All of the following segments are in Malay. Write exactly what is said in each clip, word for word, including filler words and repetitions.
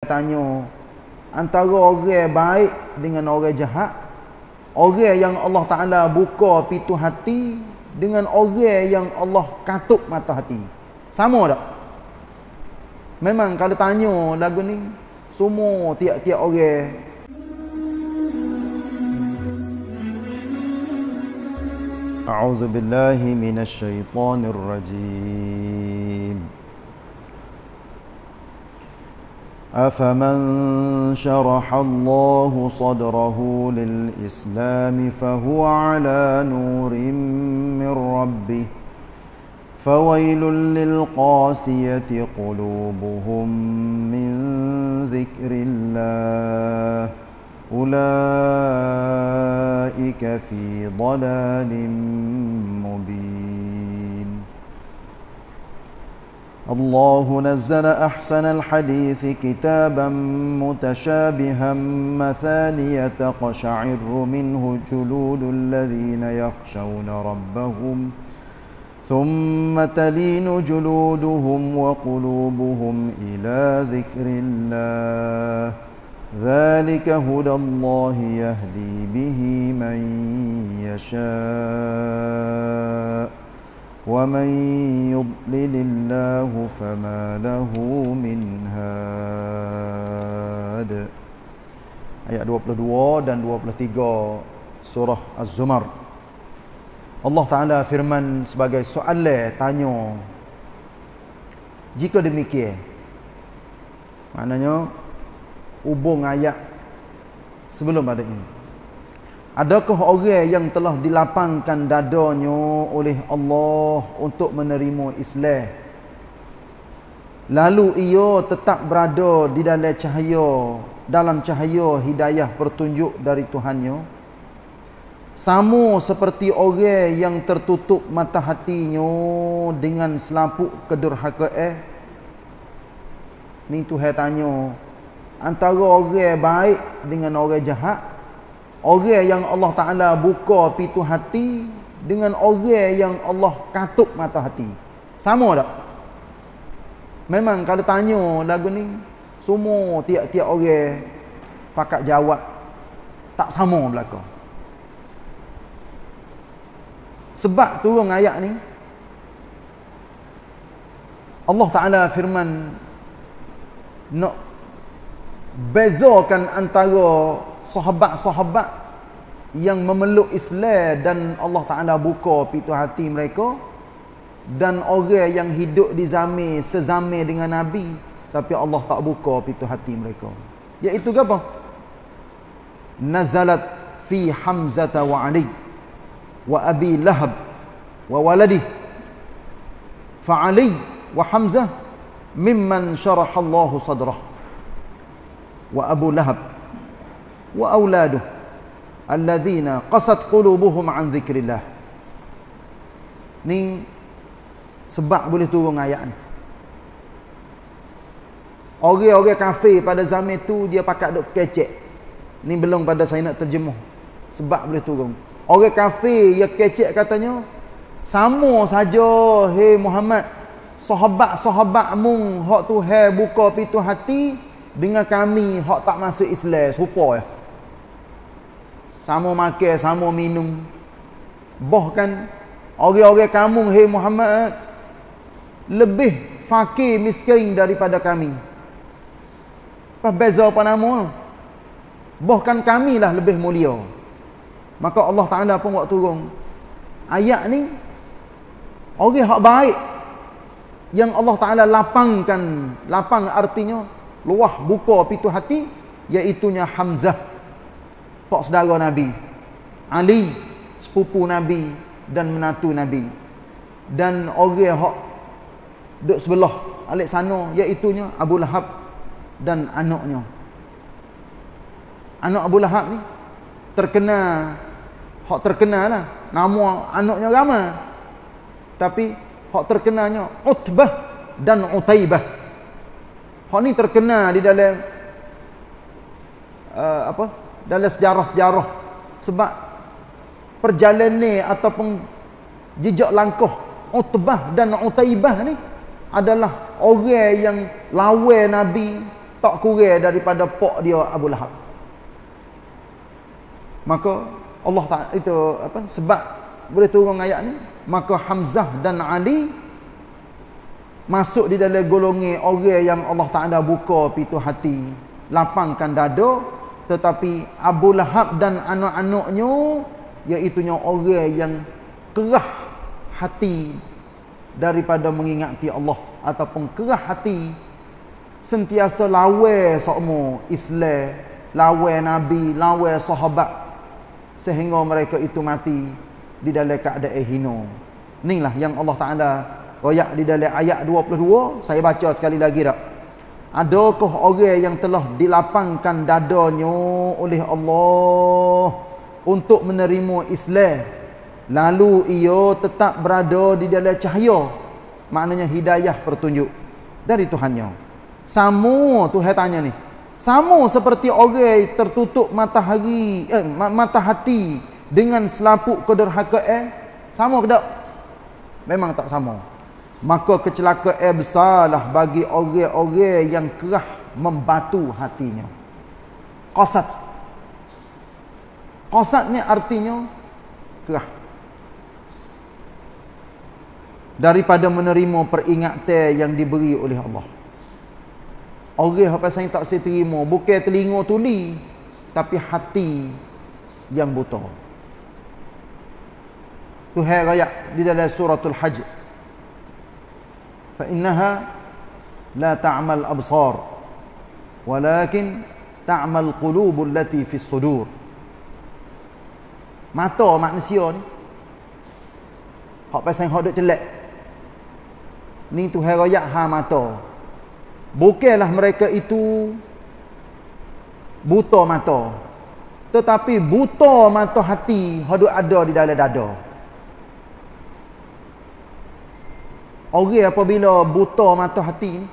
tanya antara orang baik dengan orang jahat, orang yang Allah Ta'ala buka pintu hati dengan orang yang Allah katuk mata hati, sama tak? Memang kalau tanya lagu ni, semua tiap-tiap orang A'udzu billahi minasy syaithanir rajim. Afaman syaraha Allahu sadrahu lil Islam fahuwa ala nurin min rabbih fawailul lil qasiyati qulubuhum min dzikrillah ulaika fi dhalalin mubin. Allahu nazzala ahsanal hadithi kitaban mutashabihan mathaniya taqsha'irru minhu juludul ladhina yakhshawna rabbahum thumma talinu juluduhum wa qulubuhum ila dhikrillah ذلك هدى الله يهدي به من يشاء ومن يضلل الله فما له من هاد. Ayat dua puluh dua dan dua puluh tiga surah Az-Zumar. Allah Ta'ala firman sebagai soalan tanya. Jika demikian, maknanya hubung ayat sebelum pada ini, adakah orang yang telah dilapangkan dadanya oleh Allah untuk menerima Islam, lalu ia tetap berada di dalam cahaya dalam cahaya hidayah pertunjuk dari Tuhannya, sama seperti orang yang tertutup mata hatinya dengan selaput kedurhakaan? Ni Tuhan tanya antara orang baik dengan orang jahat, orang yang Allah Ta'ala buka pintu hati dengan orang yang Allah katuk mata hati, sama tak? Memang kalau tanya lagu ni, semua tiap-tiap orang pakat jawab tak sama belaka. Sebab turun ayat ni, Allah Ta'ala firman nak bezakan antara sahabat-sahabat yang memeluk Islam dan Allah Ta'ala buka pintu hati mereka, dan orang yang hidup di zaman sezaman dengan Nabi tapi Allah tak buka pintu hati mereka. Iaitu apa? Nazalat fi Hamzah wa Ali wa Abi Lahab wa waladih fa Ali wa Hamzah mimman syaraha Allahu sadrah wa Abu Lahab wa auladuh alladzina qasat qulubuhum an dzikrillah. Ni sebab boleh turun ayat ni. Orang-orang kafir pada zaman tu dia pakat duk kecek. Ni belum pada saya nak terjemuh. Sebab boleh turun. Orang kafir yang kecek katanya, sama saja hei Muhammad, sahabat-sahabatmu hak Tuhan buka pintu hati dengan kami hak tak masuk Islam serupa ya. Sama makan, sama minum. Bahkan orang-orang kamu hei Muhammad lebih fakir miskin daripada kami. Apa beza apa nama? Bahkan kamilah lebih mulia. Maka Allah Ta'ala pun buat turun ayat ni, orang hak baik yang Allah Ta'ala lapangkan, lapang artinya luah, buka pintu hati, iaitunya Hamzah, pak saudara Nabi, Ali sepupu Nabi dan menantu Nabi, dan orang hak duduk sebelah alik sana, iaitunya Abu Lahab dan anaknya. Anak Abu Lahab ni terkenal, hak terkenal lah, nama anaknya ramai, tapi hak terkenalnya Utbah dan Utaibah. Hak ni terkenal di dalam uh, apa? Dalam sejarah-sejarah, sebab perjalanan ataupun jejak langkah Utbah dan Utaibah ni adalah orang yang lawan Nabi, tak kurang daripada pak dia Abu Lahab. Maka Allah tak itu apa sebab boleh turun ayat ni, maka Hamzah dan Ali masuk di dalam golongan orang yang Allah Taala buka pintu hati, lapangkan dada, tetapi Abu Lahab dan anak-anaknya iaitu orang yang kerah hati daripada mengingati Allah ataupun kerah hati sentiasa lawan sokmo Islam, lawan Nabi, lawan sahabat sehingga mereka itu mati di dalam keadaan hina. Inilah yang Allah Taala royak di dalam ayat dua puluh dua. Saya baca sekali lagi dak. Adakah orang yang telah dilapangkan dadanya oleh Allah untuk menerima Islam, lalu ia tetap berada di dalam cahaya, maknanya hidayah petunjuk dari Tuhannya. Sama Tuhan tanya ni, sama seperti orang tertutup matahari eh, mata hati dengan selaput kederhakaan, sama ke tak? Memang tak sama. Maka kecelakaan besarlah bagi orang-orang yang kerah membatu hatinya. Qasad. Qasad ni artinya kerah. Daripada menerima peringatan yang diberi oleh Allah. Orang apa saya tak saya terima, bukan telinga tuli, tapi hati yang buta. Tuhan ayat di dalam suratul Hajj, fa innaha la ta'mal absar walakin ta'mal qulubul lati fis sudur. Mata manusia ni hak pasal hak duk celak ni, Tuhan ayat ha mata. Bukanlah mereka itu buta mata, tetapi buta mata hati hak duk ada di dalam dada. Orang apabila buta mata hati ni,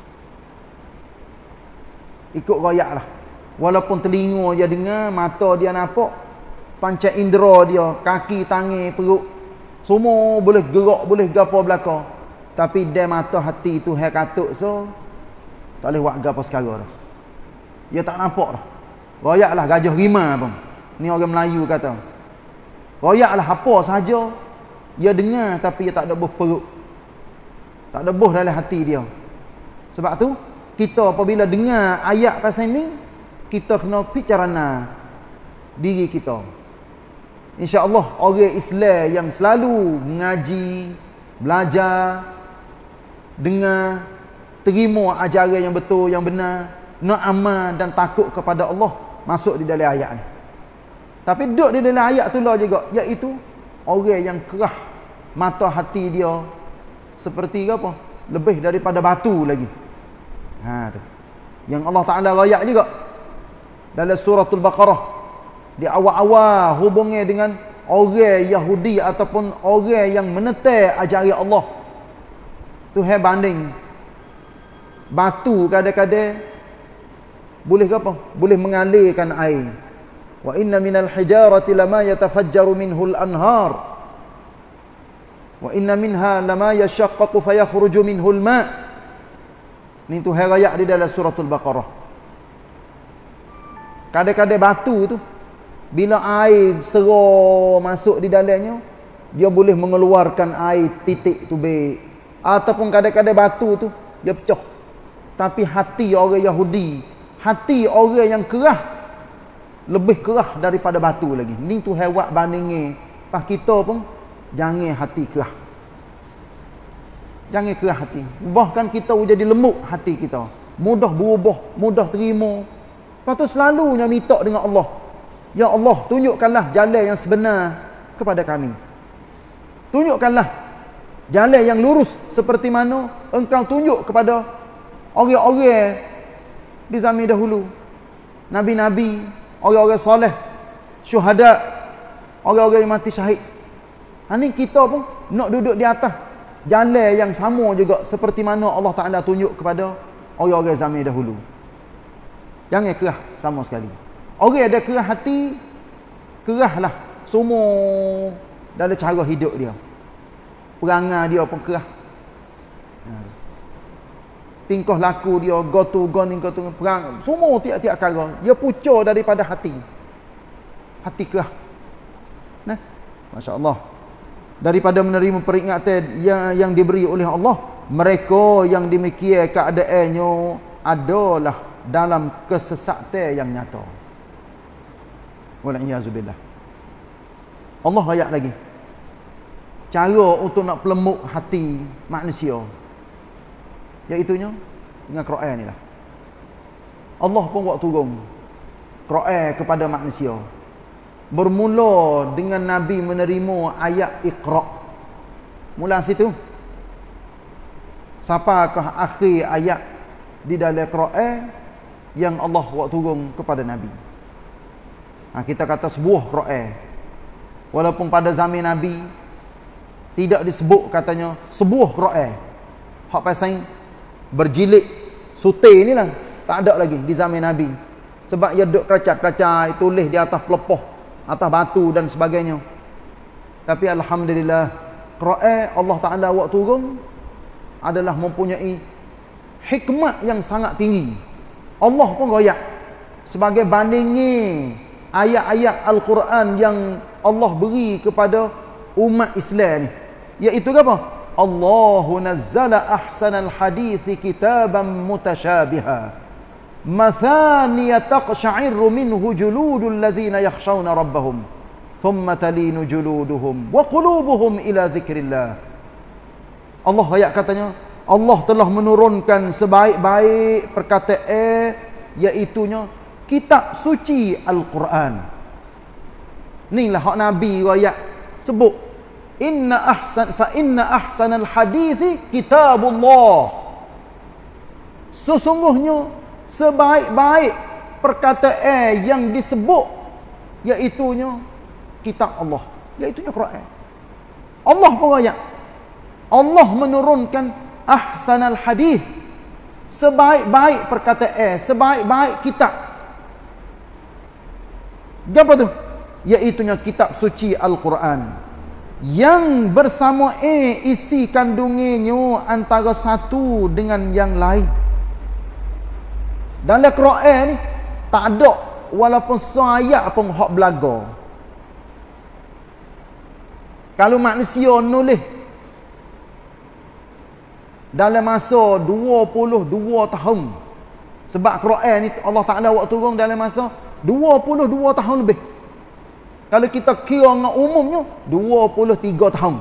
ikut royak lah. Walaupun telinga dia dengar, mata dia nampak, panca indera dia, kaki, tangan, perut, semua boleh gerak, boleh gapo belaka. Tapi dia mata hati tu hai katuk so, tak boleh buat gapo sekarang dah. Dia tak nampak dah. Royak lah gajah rima pun. Ni orang Melayu kata. Royak lah apa sahaja, dia dengar tapi dia tak ada buh perut. Tak ada buh dalam hati dia. Sebab tu kita apabila dengar ayat pasal ni, kita kena picarana diri kita. InsyaAllah orang Islam yang selalu mengaji, belajar, dengar, terima ajaran yang betul, yang benar, nak amal dan takut kepada Allah, masuk di dalam ayat ni. Tapi duduk di dalam ayat tu lah juga, iaitu orang yang kerah mata hati dia seperti apa? Lebih daripada batu lagi. Ha tu. Yang Allah Taala royak juga dalam suratul Baqarah, di awal-awal hubungnya dengan orang Yahudi ataupun orang yang menentang ajaran Allah. Tuhan banding batu kadang-kadang boleh ke apa? Boleh mengalirkan air. Wa inna minal hijarati lama yatafajjaru minhul anhar. Wa inna minha lama yashaqqaqu fayakhruju minhul ma'. Ni tu ayat di dalam suratul Baqarah. Kadang-kadang batu tu bila air sera masuk di dalamnya, dia boleh mengeluarkan air titik tu baik. Ataupun kadang-kadang batu tu dia pecah. Tapi hati orang Yahudi, hati orang yang kerah lebih kerah daripada batu lagi. Ni tu hewat bandingnya. Pas kita pun jangan hati kerah. Jangan kerah hati. Bahkan kita jadi lembut hati kita. Mudah berubah, mudah terima. Lepas tu selalunya minta dengan Allah. Ya Allah, tunjukkanlah jalan yang sebenar kepada kami. Tunjukkanlah jalan yang lurus seperti mana Engkau tunjuk kepada orang-orang di zaman dahulu. Nabi-nabi, orang-orang soleh, syuhada, orang-orang yang mati syahid. Ha ni kita pun nak duduk di atas jalan yang sama juga seperti mana Allah Taala tunjuk kepada orang-orang zaman dahulu. Jangan kerah sama sekali. Orang ada kerah hati, kerahlah semua dalam cara hidup dia. Perangai dia pun kerah. tingkah laku dia, go tu, go ni, go tu, perang, semua tiap-tiap perkara. Dia pucuk daripada hati. Hati kerah. Nah, Masya Allah. Daripada menerima peringatan yang, yang diberi oleh Allah, mereka yang demikian keadaannya adalah dalam kesesatan yang nyata. Wal'iyazubillah. Allah ayat lagi. Cara untuk nak pelemuk hati manusia, iaitunya dengan Quran ni lah. Allah pun buat turun Quran kepada manusia. Bermula dengan Nabi menerima ayat Iqra. Mula situ. Sampakah akhir ayat di dalam Quran yang Allah buat turun kepada Nabi. Ha, kita kata sebuah Quran. Walaupun pada zaman Nabi tidak disebut katanya sebuah Quran. Hak pasal berjilid sutir ni lah tak ada lagi di zaman Nabi. Sebab ia duduk keracak-keracak, tulis di atas pelepoh, atas batu dan sebagainya. Tapi alhamdulillah, Quran Allah Taala buat turun adalah mempunyai hikmat yang sangat tinggi. Allah pun royak sebagai bandingnya ayat-ayat Al-Quran yang Allah beri kepada umat Islam ni, iaitu apa? Allahu nazzala ahsanal hadithi kitaban mutasyabiha mathaniya taqsha'irru minhu juludul ladzina yakhshawna rabbahum thumma talinu juluduhum wa qulubuhum ila dzikrillah. Allah ayat katanya, Allah telah menurunkan sebaik-baik perkataan, iaitunya kitab suci Al-Quran. Inilah hak Nabi ayat sebut, inna ahsan fa inna ahsanal hadithi kitabullah. Sesungguhnya sebaik-baik perkataan yang disebut iaitunya kitab Allah, iaitunya Quran. Allah pun ayat, Allah menurunkan ahsanal hadith, sebaik-baik perkataan, sebaik-baik kitab. Apa tu? Iaitunya kitab suci Al-Quran, yang bersama eh isi kandungannya antara satu dengan yang lain. Dalam Quran ni tak ada walaupun seayat pun hak belaga. Kalau manusia nulis dalam masa dua puluh dua tahun, sebab Quran ni Allah Taala buat turun dalam masa dua puluh dua tahun lebih. Kalau kita kira dengan umumnya dua puluh tiga tahun.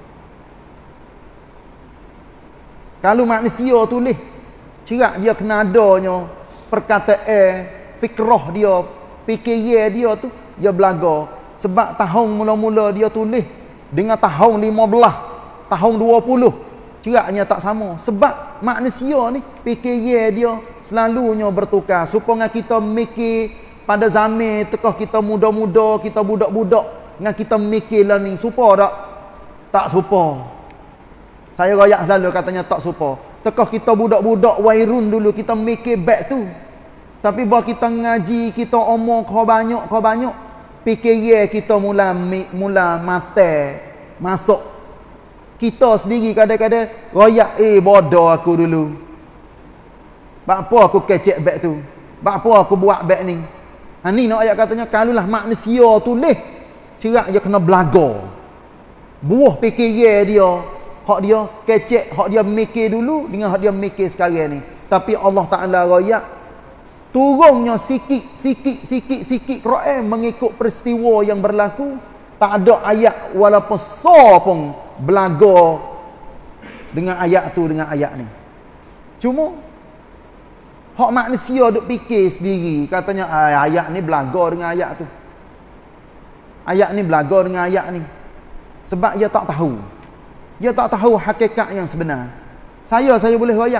Kalau manusia tulis, cerak dia kena adanya perkataan, fikrah dia, fikiran dia tu dia belaga. Sebab tahun mula-mula dia tulis dengan tahun lima belas, tahun dua puluh, ceraknya tak sama. Sebab manusia ni fikiran dia selalunya bertukar. Supaya kita mikir pada zaman tekah kita muda-muda, kita budak-budak, dengan kita mikirlah ni serupa tak? Tak serupa. Saya rayak selalu katanya tak serupa. Tekah kita budak-budak wairun dulu, kita mikir back tu. Tapi bila kita ngaji, kita omong kau banyak, kau banyak, fikiran kita mula mula mata masuk. Kita sendiri kadang-kadang rayak, eh bodoh aku dulu. Bak apa aku kecek back tu? Bak apa aku buat back ni? Ha, ni nak ayat katanya, kalulah manusia tulis, cerak dia kena belaga. Buah fikiran dia, hak dia kecek, hak dia mikir dulu dengan hak dia mikir sekarang ni. Tapi Allah Ta'ala rayak turunnya sikit, sikit, sikit, sikit Quran mengikut peristiwa yang berlaku. Tak ada ayat walaupun so pun belaga dengan ayat tu, dengan ayat ni. Cuma hak manusia duk fikir sendiri, katanya ayat ni belaga dengan ayat tu. Ayat ni belaga dengan ayat ni. Sebab dia tak tahu. Dia tak tahu hakikat yang sebenar. Saya saya boleh royak.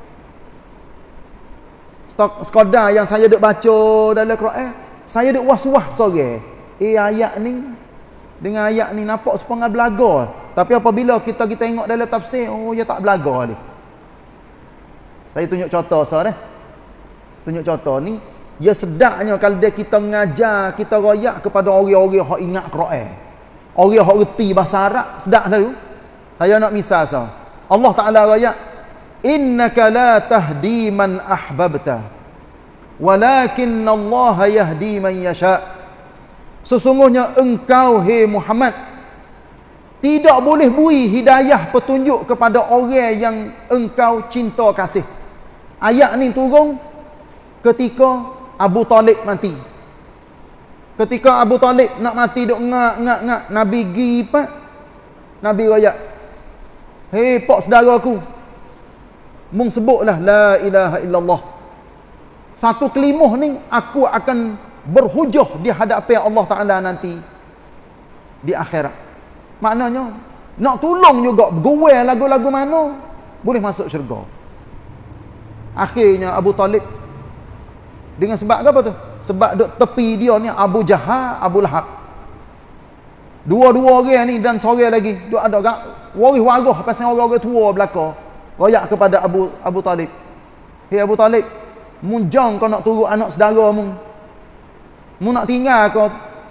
Sekadar yang saya duk baca dalam Quran, saya duk was-was sorang. Eh ayat ni dengan ayat ni nampak sepengah belaga. Tapi apabila kita kita tengok dalam tafsir, oh dia tak belaga ni. Saya tunjuk contoh sah dah. Tunjuk contoh ni, dia sedaknya kalau dia kita mengajar, kita royak kepada orang-orang yang ingat Quran. Orang yang reti bahasa Arab, sedak tu. Saya nak misal sah. Allah Ta'ala royak, innaka la tahdi man ahbabta walakin Allah yahdi man yasha. Sesungguhnya engkau, hai Muhammad, tidak boleh beri hidayah petunjuk kepada orang yang engkau cinta kasih. Ayat ni turun ketika Abu Talib mati. Ketika Abu Talib nak mati, duk ngak-ngak-ngak, Nabi gi pak, Nabi royak, hei pak saudaraku, mung sebutlah la ilaha illallah. Satu kelimah ni aku akan berhujah di hadapan Allah Ta'ala nanti di akhirat. Maknanya nak tolong juga gowel lagu-lagu mana boleh masuk syurga. Akhirnya Abu Talib dengan sebab apa tu? Sebab duk tepi dia ni Abu Jahal, Abu Lahab. Dua-dua orang ni dan seorang lagi duk ada waris warah pasal orang-orang tua belaka. Royak kepada Abu Abu Talib. Hei Abu Talib, mun jang kau nak turut anak saudara mu. Mu nak tinggal kau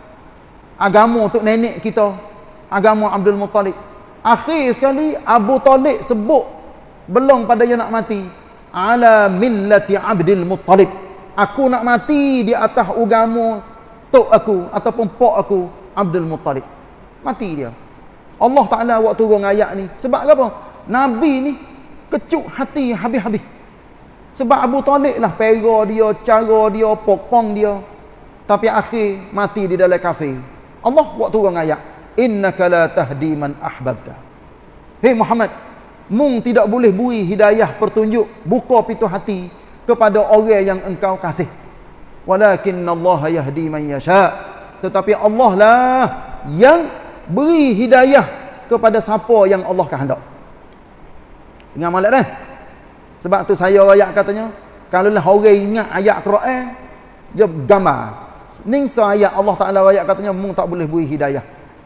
agama tok nenek kita, agama Abdul Muttalib. Akhir sekali Abu Talib sebut belum pada dia nak mati, ala millati Abdul Muttalib. Aku nak mati di atas agama tok aku ataupun pak aku Abdul Muttalib. Mati dia. Allah Ta'ala waktu turun ayat ni. Sebab apa? Nabi ni kecuk hati habis-habis. Sebab Abu Talib lah pera dia, cara dia, pokpong dia. Tapi akhir mati di dalam kafir. Allah waktu turun ayat, innaka la tahdi man ahbabta. Hei Muhammad, mung tidak boleh beri hidayah petunjuk, buka pintu hati kepada orang yang engkau kasih. Walakin Allah yahdi man yasha. Tetapi Allah lah yang beri hidayah kepada siapa yang Allah kehendak. Ingat malak dah. Sebab tu saya ayat katanya, kalau lah orang ingat ayat Quran, dia gambar. Ningsa ayat Allah Ta'ala ayat katanya mung tak boleh beri hidayah.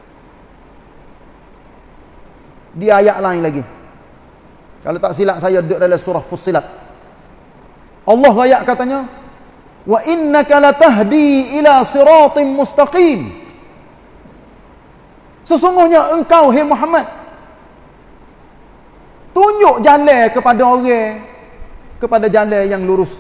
Di ayat lain lagi, kalau tak silap saya duduk dalam surah Fussilat, Allah ayat katanya, wa innaka latahdi ila siratim mustaqim. Sesungguhnya engkau, hai Muhammad, tunjuk jalan kepada orang kepada jalan yang lurus.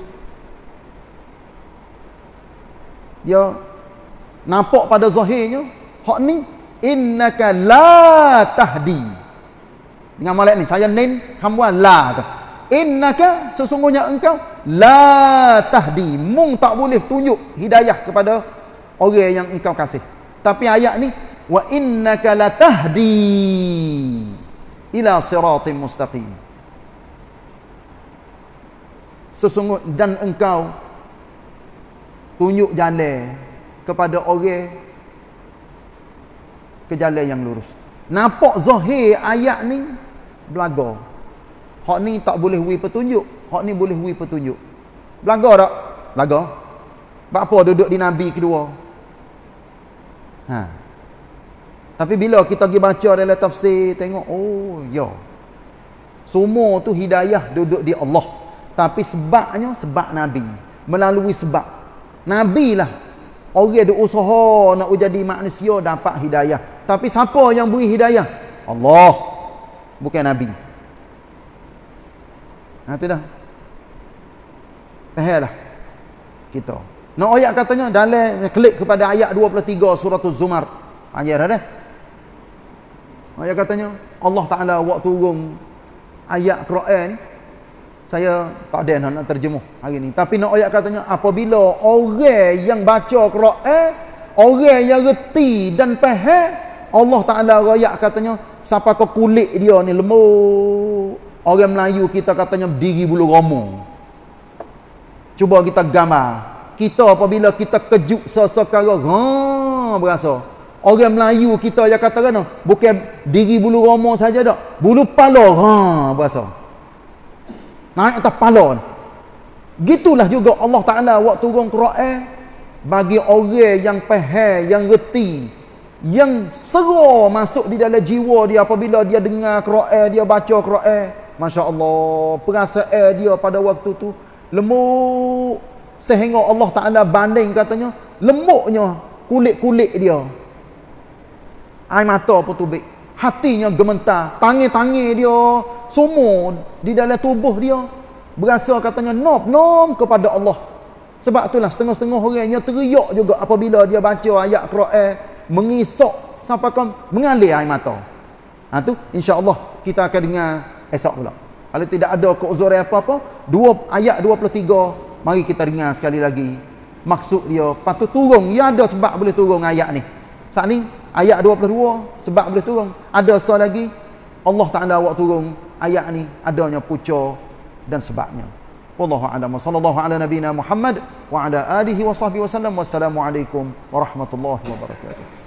Dia nampak pada zahirnya hak ni innaka la tahdi. Dengan malak ni saya nin hamwan la tu. Innaka, sesungguhnya engkau, la tahdi, mung tak boleh tunjuk hidayah kepada orang yang engkau kasih. Tapi ayat ni wa innaka la tahdi ila siratim mustaqim. Sesungguh dan engkau tunjuk jalan kepada orang ke jalan yang lurus. Nampak zahir ayat ni belaga. Hak ni tak boleh beri petunjuk, hak ni boleh beri petunjuk. Belaga tak? Belaga. Sebab apa duduk di Nabi kedua? Ha. Tapi bila kita pergi baca dalam tafsir, tengok, oh ya, semua tu hidayah duduk di Allah. Tapi sebabnya sebab Nabi. Melalui sebab Nabi lah orang duk usaha nak jadi manusia dapat hidayah. Tapi siapa yang beri hidayah? Allah, bukan Nabi. Ha tu dah. Faham lah kita. Nak ayat katanya dalam klik kepada ayat dua puluh tiga surah Az-Zumar. Ayat dah. Ayat katanya Allah Ta'ala waktu turun ayat Quran ni, saya tak ada nak, nak terjemuh hari ni. Tapi nak ayat katanya apabila orang yang baca Quran, orang yang reti dan faham, Allah Ta'ala ayat katanya siapa ke kulit dia ni lembut. Orang Melayu kita katanya berdiri bulu romo. Cuba kita gambar. Kita apabila kita kejut sesekara, ha berasa. Orang Melayu kita yang kata kan, bukan diri bulu romo saja dak, bulu kepala, ha berasa. Naik atas kepala. Gitulah juga Allah Ta'ala waktu turun Quran bagi orang yang faham, yang reti, yang sera masuk di dalam jiwa dia apabila dia dengar Quran, dia baca Quran. Masya Allah, perasaan dia pada waktu tu lemuk sehingga Allah Ta'ala banding katanya lembutnya kulit-kulit dia. Air mata pun tubik. hatinya gemetar, tangan-tangan dia semua di dalam tubuh dia berasa katanya nom nom kepada Allah. Sebab itulah setengah-setengah orangnya teriak juga apabila dia baca ayat Quran, mengisok sampai kan mengalir air mata. Ha tu insya-Allah kita akan dengar esok pula. Kalau tidak ada keuzuran apa-apa, dua ayat dua puluh tiga mari kita dengar sekali lagi. Maksud dia patut turun, ya ada sebab boleh turun ayat ni. Saat ni ayat dua puluh dua sebab boleh turun. Ada satu lagi Allah Taala awak turun ayat ni adanya pucuk dan sebabnya. Wallahu a'lam. Sallallahu ala nabiyina Muhammad wa ala alihi wa sahbihi wasallam. Wassalamu alaikum warahmatullahi wabarakatuh.